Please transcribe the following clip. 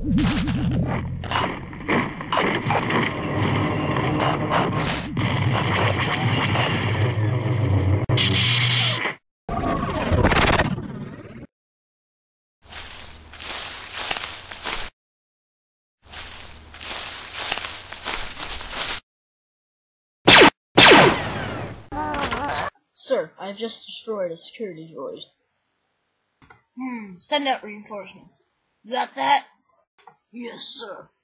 Sir, I've just destroyed a security droid. Send out reinforcements. You got that? Yes, sir.